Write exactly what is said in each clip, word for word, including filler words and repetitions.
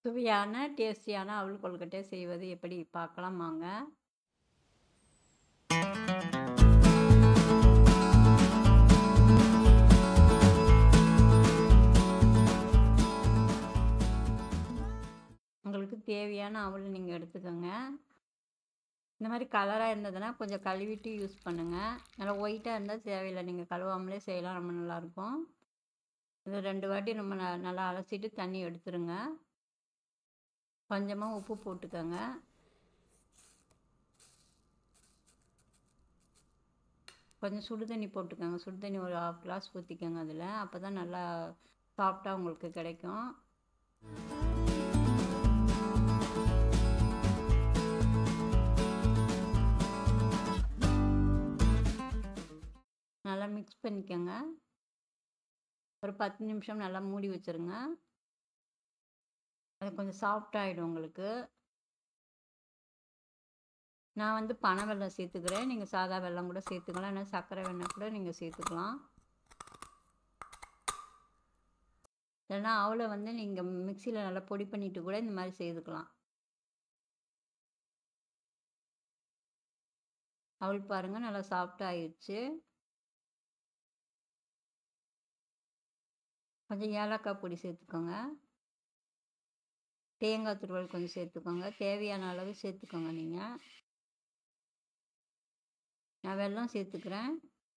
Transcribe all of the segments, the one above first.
சுவையான, டேஸ்டியான அவல் கொழுக்கட்டை செய்வது எப்படி பார்க்கலாம் வாங்க. உங்களுக்கு தேவையான அவல் நீங்கள் எடுத்துக்கோங்க. இந்த மாதிரி கலராக இருந்ததுன்னா கொஞ்சம் கழுவிட்டு யூஸ் பண்ணுங்கள். நல்லா ஒயிட்டாக இருந்தால் தேவையில்லை, நீங்கள் கழுவாமலே செய்யலாம், ரொம்ப நல்லாயிருக்கும். இது ரெண்டு வாட்டி நம்ம ந நல்லா அலசிட்டு தண்ணி எடுத்துருங்க. கொஞ்சமாக உப்பு போட்டுக்கோங்க. கொஞ்சம் சுடு தண்ணி போட்டுக்கோங்க. சுடு தண்ணி ஒரு ஹாஃப் கிளாஸ் ஊற்றிக்கோங்க. அதில் அப்போ தான் நல்லா சாஃப்டாக உங்களுக்கு கிடைக்கும். நல்லா மிக்ஸ் பண்ணிக்கோங்க. ஒரு பத்து நிமிஷம் நல்லா மூடி வச்சுருங்க. அது கொஞ்சம் சாஃப்டாகிடும் உங்களுக்கு. நான் வந்து பனை வெல்லம் சேர்த்துக்கிறேன். நீங்கள் சாதா வெல்லம் கூட சேர்த்துக்கலாம், இல்லை சர்க்கரை வெண்ணெய் கூட நீங்கள் சேர்த்துக்கலாம். இல்லைன்னா அவளை வந்து நீங்கள் மிக்சியில் நல்லா பொடி பண்ணிவிட்டு கூட இந்த மாதிரி செய்துக்கலாம். அவள் பாருங்கள் நல்லா சாஃப்டாகிடுச்சு. கொஞ்சம் ஏலக்காய் பொடி சேர்த்துக்கோங்க. தேங்காய் துருவல் கொஞ்சம் சேர்த்துக்கோங்க. தேவையான அளவு சேர்த்துக்கோங்க. நீங்கள் நான் வெல்லம் சேர்த்துக்கிறேன்.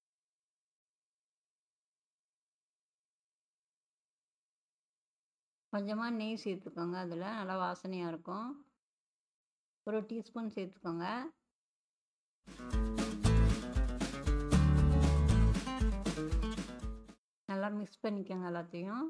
கொஞ்சமாக நெய் சேர்த்துக்கோங்க. அதில் நல்லா வாசனையாக இருக்கும். ஒரு டீஸ்பூன் சேர்த்துக்கோங்க. நல்லா மிக்ஸ் பண்ணிக்கோங்க எல்லாத்தையும்.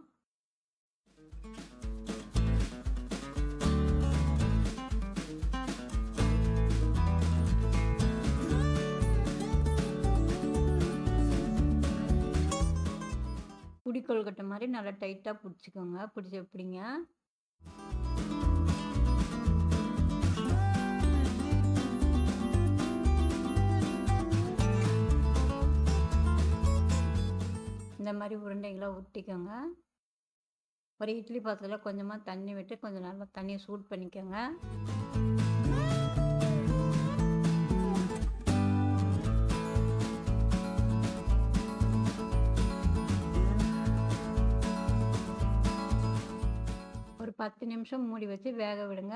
புடி கொழுக்கட்டை மாதிரி நல்லா டைட்டாக பிடிச்சிக்கோங்க. பிடிச்சி எப்படிங்க இந்த மாதிரி உருண்டைகளை ஊற்றிக்கோங்க. ஒரு இட்லி பாத்திரத்தில் கொஞ்சமாக தண்ணி விட்டு கொஞ்சம் நல்லா தண்ணியை சூட் பண்ணிக்கோங்க. ஒரு பத்து நிமிஷம் மூடி வச்சு வேக விடுங்க.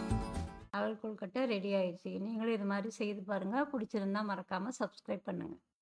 அவல் கொழுக்கட்டை ரெடி ஆயிடுச்சு. நீங்களும் இது மாதிரி செய்து பாருங்கள். பிடிச்சிருந்தா மறக்காமல் சப்ஸ்கிரைப் பண்ணுங்கள்.